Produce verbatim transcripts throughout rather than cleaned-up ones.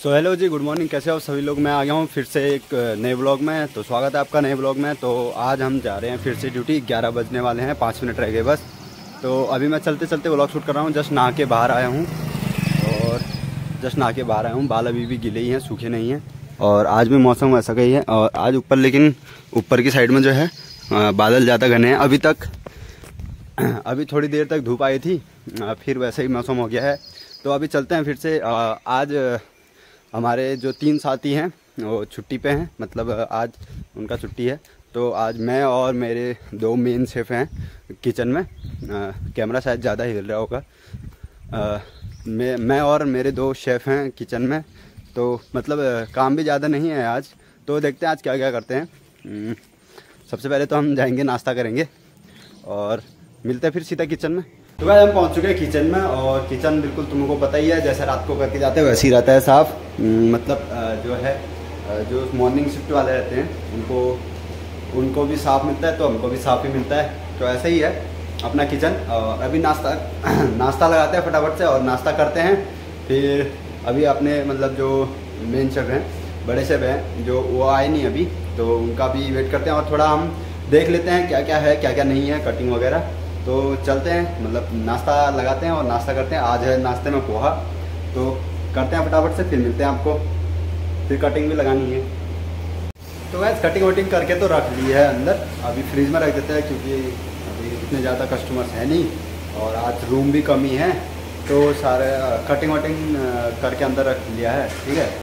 सो hello ji, good morning. कैसे हो सभी लोग। मैं आ गया हूँ फिर से एक नए ब्लॉग में। तो स्वागत है आपका नए ब्लॉग में। तो आज हम जा रहे हैं फिर से ड्यूटी। ग्यारह बजने वाले हैं, पाँच मिनट रह गए बस। तो अभी मैं चलते चलते ब्लॉग शूट कर रहा हूँ। जस्ट नहा के बाहर आया हूँ और जस्ट नहा के बाहर आया हूँ। बाल अभी भी गीले ही हैं, सूखे नहीं हैं। और आज भी मौसम ऐसा का ही है। और आज ऊपर, लेकिन ऊपर की साइड में जो है बादल ज़्यादा घने हैं। अभी तक अभी थोड़ी देर तक धूप आई थी, फिर वैसे ही मौसम हो गया है। तो अभी चलते हैं फिर से। आज हमारे जो तीन साथी हैं वो छुट्टी पे हैं, मतलब आज उनका छुट्टी है। तो आज मैं और मेरे दो मेन शेफ़ हैं किचन में। आ, कैमरा शायद ज़्यादा हिल रहा होगा। आ, मैं मैं और मेरे दो शेफ़ हैं किचन में। तो मतलब काम भी ज़्यादा नहीं है आज। तो देखते हैं आज क्या क्या करते हैं। सबसे पहले तो हम जाएंगे, नाश्ता करेंगे और मिलते हैं फिर सीधा किचन में। तो भाई हम पहुंच चुके हैं किचन में। और किचन बिल्कुल तुमको पता ही है, जैसे रात को करके जाते हैं वैसे ही रहता है साफ़। मतलब जो है जो मॉर्निंग शिफ्ट वाले रहते हैं उनको उनको भी साफ़ मिलता है, तो हमको भी साफ़ ही मिलता है। तो ऐसा ही है अपना किचन। और अभी नाश्ता नाश्ता लगाते हैं फटाफट से और नाश्ता करते हैं। फिर अभी अपने मतलब जो मेन शेफ़ हैं, बड़े शेफ़ हैं, जो वो आए नहीं अभी, तो उनका भी वेट करते हैं। और थोड़ा हम देख लेते हैं क्या क्या है क्या क्या नहीं है, कटिंग वगैरह। तो चलते हैं, मतलब नाश्ता लगाते हैं और नाश्ता करते हैं। आज है नाश्ते में पोहा, तो करते हैं फटाफट से, फिर मिलते हैं आपको। फिर कटिंग भी लगानी है। तो वैसे कटिंग वटिंग करके तो रख ली है अंदर, अभी फ्रीज में रख देते हैं क्योंकि अभी इतने ज़्यादा कस्टमर्स हैं नहीं और आज रूम भी कम ही है। तो सारे कटिंग वटिंग करके अंदर रख लिया है, ठीक है।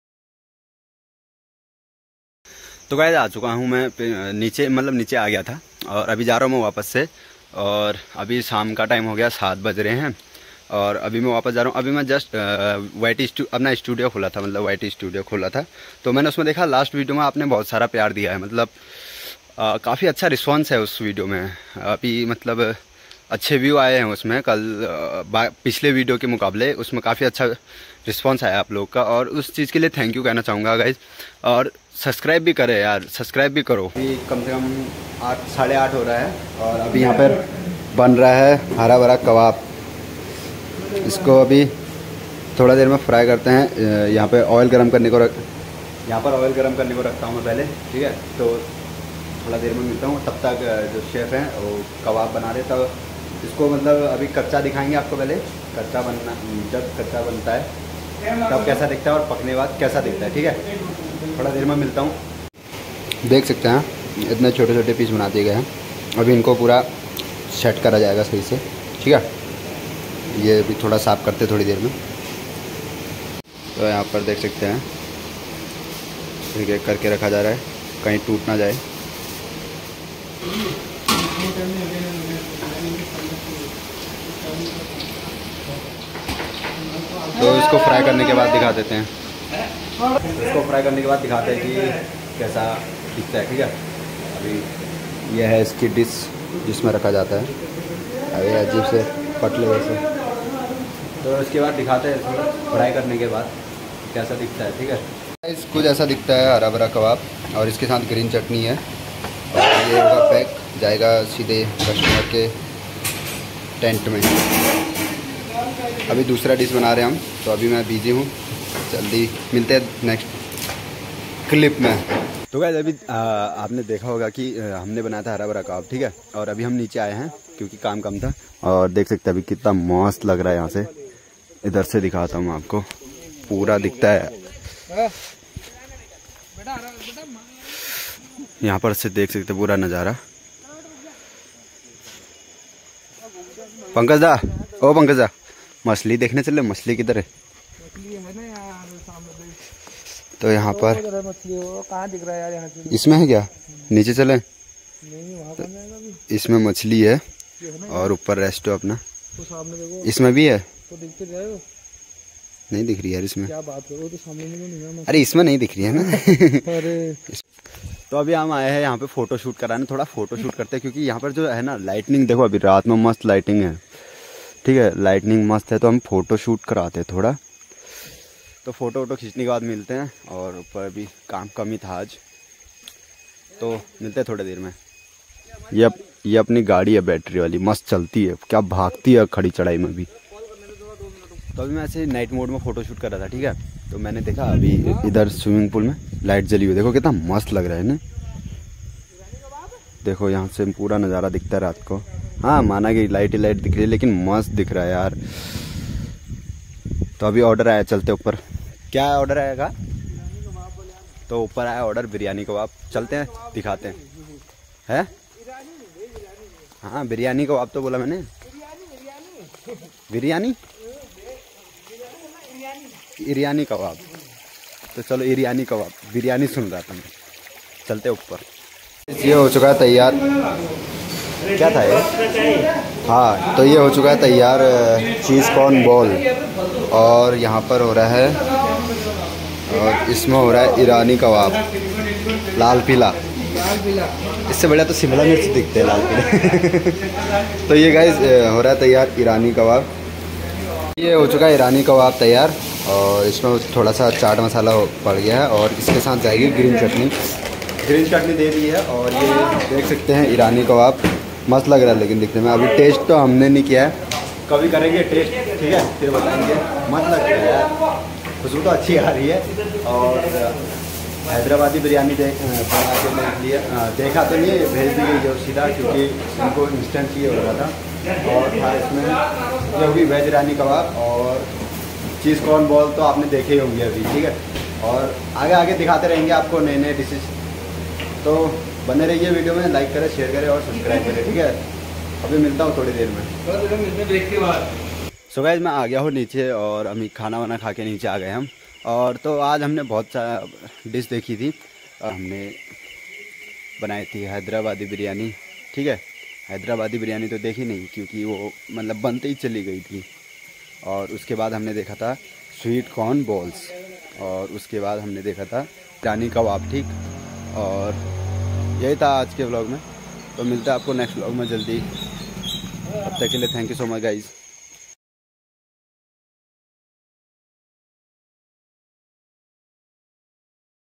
तो गाइस आ चुका हूँ मैं नीचे, मतलब नीचे आ गया था और अभी जा रहा हूँ मैं वापस से। और अभी शाम का टाइम हो गया, सात बज रहे हैं और अभी मैं वापस जा रहा हूँ। अभी मैं जस्ट वाई टी स्टू अपना स्टूडियो खोला था, मतलब वाई टी स्टूडियो खोला था। तो मैंने उसमें देखा लास्ट वीडियो में आपने बहुत सारा प्यार दिया है, मतलब काफ़ी अच्छा रिस्पांस है उस वीडियो में। अभी मतलब अच्छे व्यू आए हैं उसमें, कल पिछले वीडियो के मुकाबले उसमें काफ़ी अच्छा रिस्पांस आया आप लोग का। और उस चीज़ के लिए थैंक यू कहना चाहूँगा गाइज। और सब्सक्राइब भी करें यार, सब्सक्राइब भी करो। अभी कम से कम आठ साढ़े आठ हो रहा है और अभी यहाँ पर बन रहा है हरा भरा कबाब। इसको अभी थोड़ा देर में फ्राई करते हैं। यहाँ पे ऑयल गरम करने को रख यहाँ पर ऑयल गरम करने को रखता हूँ मैं पहले, ठीक है। तो थोड़ा देर में मिलता हूँ, तब तक जो शेफ़ हैं वो कबाब बना रहे। तब इसको मतलब अभी कच्चा दिखाएंगे आपको। पहले कच्चा बनना, जब कच्चा बनता है तब कैसा दिखता है और पकने के बाद कैसा दिखता है, ठीक है। थोड़ा देर में मिलता हूँ। देख सकते हैं इतने छोटे छोटे पीस बना दिए गए हैं। अभी इनको पूरा सेट करा जाएगा सही से, ठीक है। ये भी थोड़ा साफ़ करते थोड़ी देर में। तो यहाँ पर देख सकते हैं एक एक करके रखा जा रहा है, कहीं टूट ना जाए। तो इसको फ्राई करने के बाद दिखा देते हैं। इसको फ्राई करने के बाद दिखाते हैं कि कैसा दिखता है, ठीक है। अभी यह है इसकी डिश जिसमें रखा जाता है। अभी अजीब से पतले वैसे। तो इसके बाद दिखाते हैं इसको फ्राई करने के बाद कैसा दिखता है, ठीक है। कुछ ऐसा दिखता है हरा भरा कबाब, और इसके साथ ग्रीन चटनी है। और ये होगा पैक, जाएगा सीधे कस्टमर के टेंट में। अभी दूसरा डिश बना रहे हैं हम, तो अभी मैं बिजी हूँ। जल्दी मिलते हैं नेक्स्ट क्लिप में। तो गाइस अभी आ, आपने देखा होगा कि आ, हमने बनाया था हरा भरा कबाब, ठीक है। और अभी हम नीचे आए हैं क्योंकि काम कम था। और देख सकते हैं अभी कितना मस्त लग रहा है यहाँ से। इधर से दिखाता हूँ आपको, पूरा दिखता है यहाँ पर से, देख सकते पूरा नज़ारा। पंकज दा, ओ पंकज दा, मछली देखने चले। मछली किधर है? तो यहाँ पर कहाँ दिख रहा है यार? यहाँ से इसमें है क्या? नीचे चले। तो इसमें मछली है और ऊपर रेस्टो अपना। तो सामने देखो, इसमें भी है। तो दिखते रहे हो? नहीं दिख रही यार इसमें। क्या बात करो, तो सामने में नहीं है। अरे इसमें नहीं दिख रही है ना। अरे तो अभी हम आए हैं यहाँ पे फोटो शूट कराने। थोड़ा फोटो शूट करते हैं क्योंकि यहाँ पर जो है ना लाइटनिंग, देखो अभी रात में मस्त लाइटिंग है, ठीक है। लाइटनिंग मस्त है, तो हम फोटो शूट कराते हैं थोड़ा। तो फ़ोटो वोटो खींचने के बाद मिलते हैं। और ऊपर भी काम कम ही था आज, तो मिलते हैं थोड़ी देर में। ये ये अपनी गाड़ी है बैटरी वाली, मस्त चलती है, क्या भागती है खड़ी चढ़ाई में भी। तो अभी मैं ऐसे नाइट मोड में फ़ोटो शूट कर रहा था, ठीक है। तो मैंने देखा अभी इधर स्विमिंग पूल में लाइट जली हुई, देखो कितना मस्त लग रहा है ना। देखो यहाँ से पूरा नज़ारा दिखता है रात को। हाँ माना कि लाइट ही लाइट दिख रही है लेकिन मस्त दिख रहा है यार। तो अभी ऑर्डर आया, चलते ऊपर। क्या ऑर्डर आएगा? तो ऊपर आया ऑर्डर बिरयानी कबाब, चलते हैं दिखाते हैं। है हाँ बिरयानी कबाब तो बोला मैंने। बिरयानी इरियानी कबाब, तो चलो इरियानी कबाब, बिरयानी सुन रहा था मैं। चलते ऊपर। ये हो चुका है तैयार। क्या था ये? हाँ तो ये हो चुका है तैयार चीज़ कॉर्न बॉल, और यहाँ पर हो रहा है, और इसमें हो रहा है ईरानी कबाब लाल पीला। इससे बढ़िया तो शिमला मिर्च दिखते हैं लाल पीले। तो ये गाइस हो रहा है तैयार ईरानी कबाब। ये हो चुका है ईरानी कबाब तैयार, और इसमें थोड़ा सा चाट मसाला पड़ गया है, और इसके साथ जाएगी ग्रीन चटनी। ग्रीन चटनी दे दी है, और ये देख सकते हैं ईरानी कबाब मस्त लग रहा है लेकिन दिखने में। अभी टेस्ट तो हमने नहीं किया है, कभी करेंगे टेस्ट, ठीक है फिर बताएंगे। मस्त लग रहा है यार, खुशबू तो अच्छी आ रही है। और हैदराबादी बिरयानी देख बना के देख लिया, देखा तो नहीं, भेज दी गई जो सीधा, क्योंकि इनको इंस्टेंट चाहिए हो रहा था। और था इसमें ये होगी वेज ईरानी कबाब और चीज़ कॉर्न बॉल, तो आपने देखे ही होंगे अभी, ठीक है। और आगे आगे दिखाते रहेंगे आपको नए नए डिशेज, तो बने रहिए वीडियो में, लाइक करें, शेयर करें और सब्सक्राइब करें, ठीक है। अभी मिलता हूँ थोड़ी देर में ब्रेक के बाद। सो गाइस मैं आ गया हूँ नीचे, और अभी खाना वाना खा के नीचे आ गए हम। और तो आज हमने बहुत सारा डिश देखी थी, हमने बनाई थी हैदराबादी बिरयानी, ठीक है। हैदराबादी बिरयानी तो देखी नहीं क्योंकि वो मतलब बनते ही चली गई थी। और उसके बाद हमने देखा था स्वीट कॉर्न बॉल्स, और उसके बाद हमने देखा था ईरानी कबाब, ठीक। और यही था आज के व्लॉग में, तो मिलता है आपको नेक्स्ट व्लॉग में जल्दी। तब तक के लिए thank you so much guys.